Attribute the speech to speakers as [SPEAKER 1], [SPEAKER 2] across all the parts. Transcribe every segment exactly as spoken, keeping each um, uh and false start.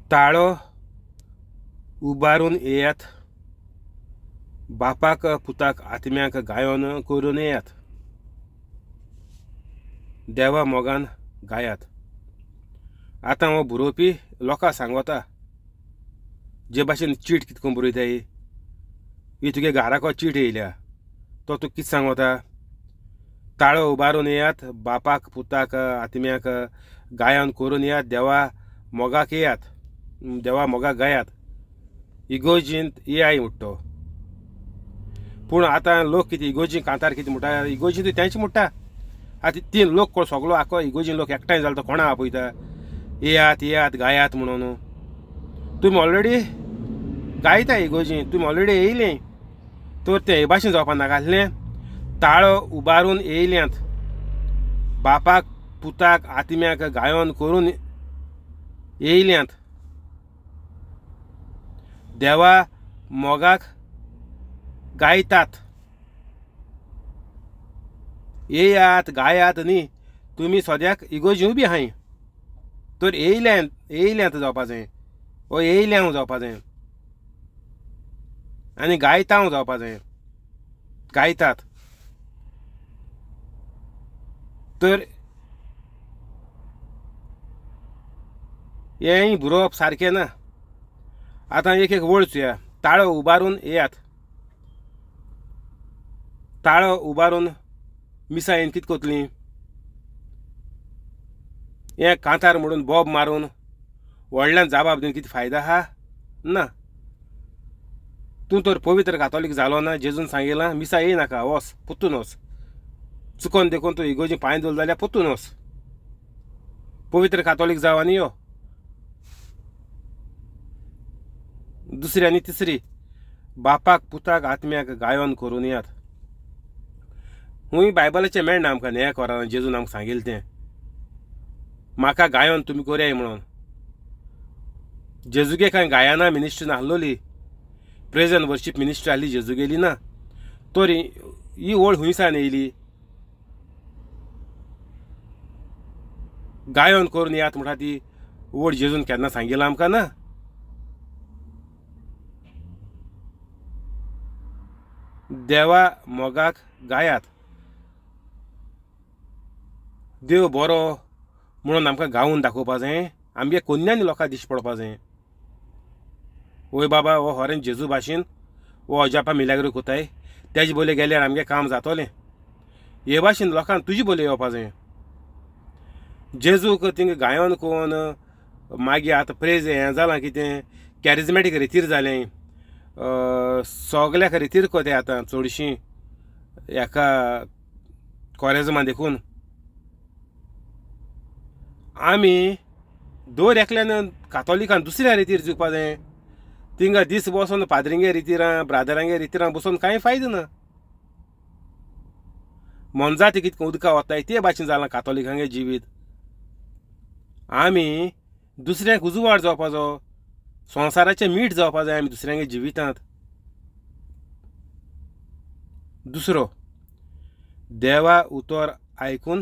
[SPEAKER 1] ताळो उबारून येयात, बापाक पुताक आत्म्याक गायोन करून येयात, देवा मोगान गायात। आतां हो बरोवपी लोकांक सांगता जे भाशेन चीट कितको बरयताय, ही तुगे घराको चीट येयल्या तो तूं कितें सांगता? ताळो उबारून येयात, बापाक पुताक आत्म्याक गायोन करून येयात, देवा मोगाक येयात, देवा मोगाक गायात। इगोजींत ए आय म्हणटा पूण आतां लोक कितें इगोजी कांतार कितें म्हणटा? इगोजी तूं तेंच म्हणटा। आतां तीन लोक सगळो आखो इगोजीन लोक एकठांय जालो तो कोणा आपयता? येयात येयात गायात म्हणून। तुमी ऑलरेडी गायता इगोजीन, तुमी ऑलरेडी येयले, तर तें हे भाशेन जावपा नाका आसलें। ताळो उबारून येयल्यांत, बापाक पुताक आत्म्याक गायोन करून येयल्यांत, देवा मोगाक गायतात। येयात गायात न्ही, तुमी सद्याक इगोजी बी आहाय, तर येयल्यांत येयल्यांत जावपा जाय, ओ येयल्या जावपा जाय, आनी गायता जावपा जाय, गायतात। तर हेंय बरोवप सारकें ना। आतां एक एक वळ चुया, ताळो उबारून येयात, ताळो उबारून मिसा येवन कितें कोतलीं? हें कांतार म्हणून बोब मारून व्हडल्यान जाबाब दिवन कितें फायदो आहा? ना। तूं तर पवित्र कातोलीक जालो ना, जेजून सांगिलां मिसा येयनाका, वच पोत्तून वच, चुकोन देखून तूं इगोजी पांय दवरलो जाल्यार पोत्तून वच, पवित्र कातोलीक जाव आनी यो। दुसरी आनी तिसरी, बापाक पुताक आत्म्याक गायोन करून येयात। हुंय बायबलाचें मेळना आमकां न्याय कोरान जेजून आमकां सांगिल्लें तें म्हाका गायोन तुमी कोरयाय म्हणून। जेजुगे कांय गायना मिनिस्ट्री नासलोली, प्रेज एंड वर्शीप मिनिस्ट्री आहली जेजुगेली ना, तर ही ओळ हुंयसान येयली। गायोन करून येयात म्हणटा ती ओळ जेजून केन्ना सांगिलां आमकां ना। देवा मोगाक गायात, देव बरो म्हणून आमकां गावून दाखोवपा जाय, आमगे कोन्यांनी लोकांक दिश्टी पडपा जाय, वय बाबा हो होरें जेजू भाशेन वो अजापा मिलाग्रो कोताय, तेजे बोले गेल्यार आमगे काम जातोलें, हे भाशेन लोकांक तुजी बोले येवपा जाय। जेजूक थिंग गायोन कोवन मागीर आतां प्रेज हें जालां कितें कॅरिजमॅटीक रितीर जालें, सगल्याक रितीर कोताय आतां चडशीं हेका कॉरेजमा देखून। आमी दर एकल्यान कातोलिकान दुसऱ्या रितीर चुकपा जाय, थिंगा दीस बसोन पाद्रिंगे रितीरां ब्रादरांगे रितीरां बसोन कांय फायदो ना। मोनजाती कितको उदका वताय ते भाशेन जालां कातोलिकांगे जिवीत। आमी दुसऱ्यांक उजवाड जावपाचो, संवसाराचें मीठ जावपा जाय आमी दुसऱ्यांगे जिवितांत। दुसरो, देवा उतर आयकून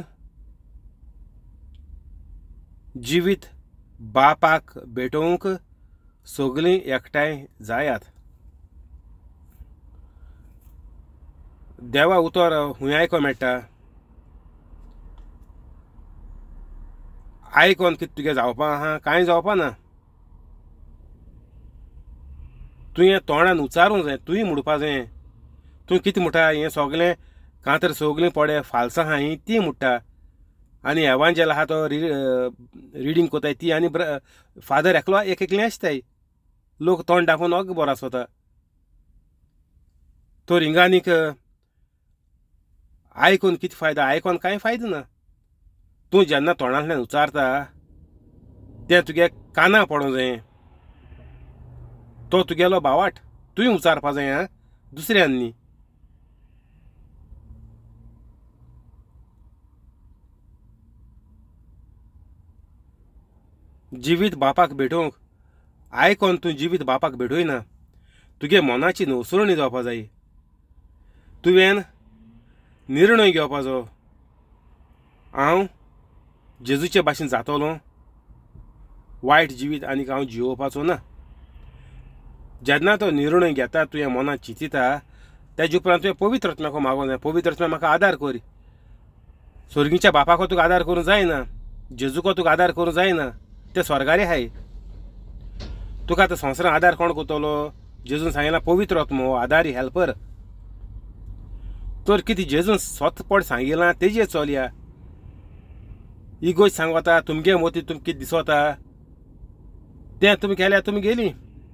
[SPEAKER 1] जिवीत बापाक भेटोवंक सगळीं एकठांय जायात। देवा उतर हुंय आयको मेळटा, आयकोन कितें तुगे जावपा आहा? कांय जावपा ना। तुवें तोंडान उच्चारूंक जाय, तुवें म्हणपा जाय, तूं कितें म्हणटा हें सगलें कांतर सगलीं पडे फाल्स आहा ही ती म्हणटा, आनी एवांजेल आहा तो रिडींग कोताय ती, आनी फादर एकलो एक एकलें आसताय, लोक तोंड दाखोवन ओग बरो आसता। तर हिंगा आनीक आयकून कितें फायदो? आयकोन कांय फायदो ना। तूं जेन्ना तोंडांतल्यान उच्चारता तें तुगे काना पडों जाय, तो तुगेलो भावाट, तुवें उच्चारपा जाय, आं दुसऱ्यान न्ही। जिवीत बापाक भेटोवंक आयकोन तूं जिवीत बापाक भेटोयना, तुगे मोनाची नवसुरणी जावपा जाय। तुवें निर्णय घेवपाचो, हांव जेजूचे भाशेन जातलो, वायट जिवीत आनीक हांव जिवोवपाचो ना. जेन्ना तो निर्णय घेता तुवें मनांत चिंतिता तेजे उपरांत तुवें पवित्र आत्म्याक मागोंक जाय. पवित्र आत्म्या म्हाका आदार कर. स्वर्गीच्या बापाको तुका आदार करूंक जायना, जेजूको तुका आदार करूंक जायना, ते स्वर्गारी हाय. तुका आतां संवसारांत आदार कोण करतलो? जेजून सांगितला पवित्र आत्मो आदारी हेल्पर. तर कितें जेजून स्वतपड सांगिलां तेजेर चलया. इगोज सांगता तुमगे मोती तुमकां कितें दिसता तें तुमी केल्यार तुमी गेली.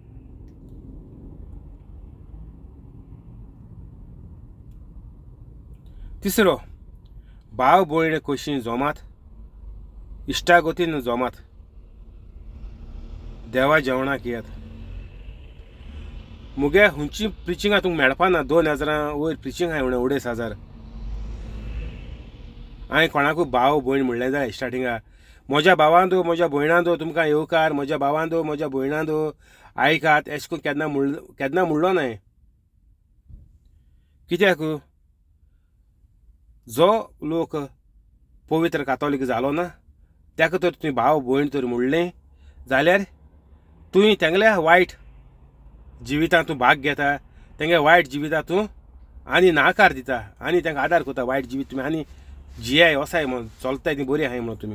[SPEAKER 1] तिसरो, भाव भयण कशीं जोमात, इश्टागतीन जोमात, देवा जेवणाक येयात. मुगे हुंची प्रिचिंगां तुमकां मेळपा ना. दोन हजारां वयर प्रिचिंग आहाय म्हणून अडेज हजार. हांवें कोणाकूय भाव भयण म्हणलें जाल्यार स्टार्टिंगा म्हज्या भावांदो म्हज्या भयणांदो तुमकां येवकार, म्हज्या भावांदो म्हज्या भयणांदो आयकात, अशें करून केन्ना म्हण केन्ना म्हणलो न्हय. कित्याक जो लोक पवित्र कातोलीक जालो ना ताका तर तुवें भाव भयण तर म्हणलें जाल्यार तुवें तेंगल्या वायट जिवितांत तूं भाग घेता, तेंगे वायट जिवितांत तूं आनी नाकार दिता आनी तांकां आदार करता. वायट जिवीत तुमी आनी जियाय वसाय म्हणून चलताय ती बरी आहाय म्हणून तुमी.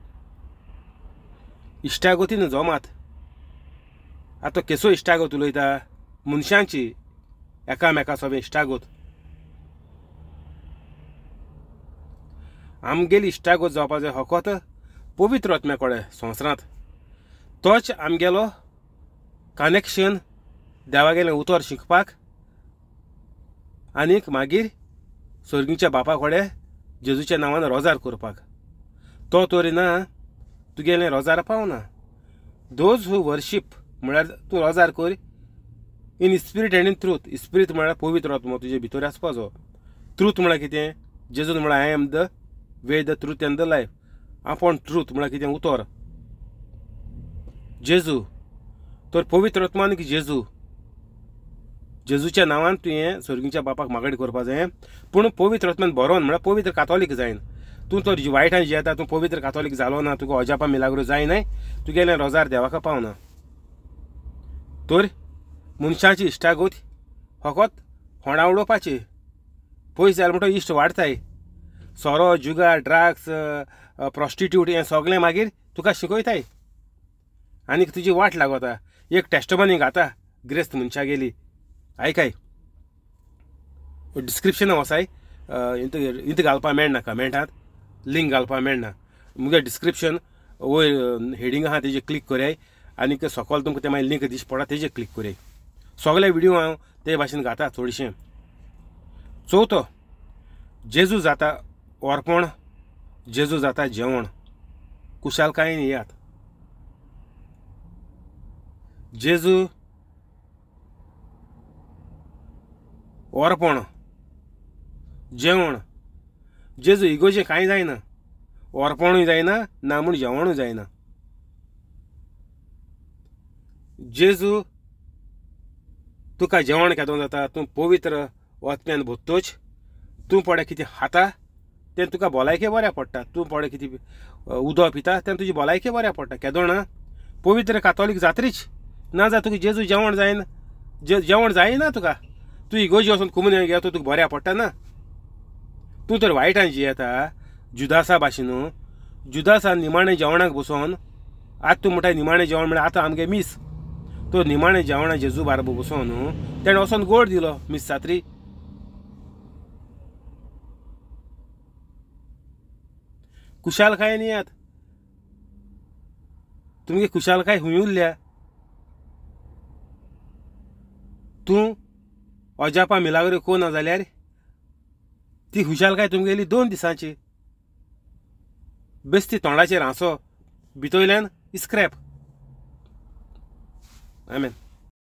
[SPEAKER 1] इश्टागतीन जोमात. आतां केसो इश्टागत उलयता? मनशांची एकामेका सोबे इश्टागत. आमगेली इश्टागत जावपा जाय फकत पवित्र आत्म्या कडेन संवसारांत. तोच आमगेलो कनेक्शन देवागेलें उतर शिकपाक आनीक मागीर स्वर्गीच्या बापा कडेन जेजूच्या नांवान रोजार करपाक. तो तरी ना तुगेलें रोजार पावना. दोज हू वर्शीप म्हळ्यार तूं रोजार कर in spirit and in truth. Spirit म्हळ्यार पवित्र आत्मो तुजे भितर आसपाचो. ट्रूथ म्हळ्यार कितें? जेजून म्हळ्यार I am the way, the truth and the life. आपूण ट्रूथ म्हळ्यार कितें? उतर. जेजू तर पवित्र आत्मा आनीक जेजू. जेजूच्या नांवान तुवें स्वर्गीच्या बापाक मागणी करपा जाय. पूण पवित्र आत्म्यान बरोवन म्हळ्यार पवित्र कातोलीक जायन. तूं तर वायटान जियेता, तूं पवित्र कातोलीक जालो ना, तुका अजापा मिलाग्रो जायनाय, तुगेलें रोजार देवाक पावना. तर मनशाची इश्टागत फकत होंडा उडोवपाची. पयस जालें म्हणटकीर इश्ट वाडताय. सोरो, जुगार, ड्रग्स, प्रॉस्टिट्यूट हें सगळें मागीर तुका शिकयताय आनीक तुजी वाट लागता. एक टेस्टमनी घाता ग्रेस्त मनशा गेली. आयकाय डिस्क्रिप्शनां वसाय. इंत इंत घालपा मेळना, कमेंटांत लिंक घालपा मेळना. मुगे डिस्क्रिप्शन वयर हेडींग आहा तेजेर क्लिक कराय आनीक सकयल तुमकां तें मागीर लिंक दिश्टी पडटा तेजेर क्लिक कराय. सगळे व्हिडियो हांव ते भाशेन घाता चडशें. चवथो, जेजू जाता ओरपण, जेजू जाता जेवण. कुशालकायेन येयात. जेजू ओरपण जेवण. जेजू इगोजें कांय जायना. ओरपणूय जायना ना म्हूण जेवणूय जायना. जेजू तुका जेवण केदों जाता. तूं पवित्र आत्म्यान भोगतोच तूं पडे कितें खाता तें तुका भलायके बऱ्या पडटा. तूं पडे कितें उदक पिता तें तुजी भलायके बऱ्या पडटा. केदों ना पवित्र कातोलीक जात्रीच ना जाल्यार तुका जेजू जेवण जायना. जे जेवण जायना तुका. तूं इगोजी वचून कुमन्याक घेता तुका बऱ्या पडटा ना. तूं तर वायटान जियेता जुदासा भाशेन. जुदासान निमाणें जेवणाक बसोन आतां तूं म्हणटा निमाणें जेवण म्हळ्यार आतां आमगे मीस. तो निमाणें जेवणा जेजू बाराबर बसोन तेणें वचोन गोड दिलो मीस सात्री. कुशालकायेन येयात. तुमगे कुशालकाय हुंय उरल्या. तूं अजापा मिलाग्रो कोना जाल्यार ती खुशालकाय तुमगेली दोन दिसांची. बेश्टी तोंडाचेर हांसो भितरल्यान इस्क्रेप. आमेन.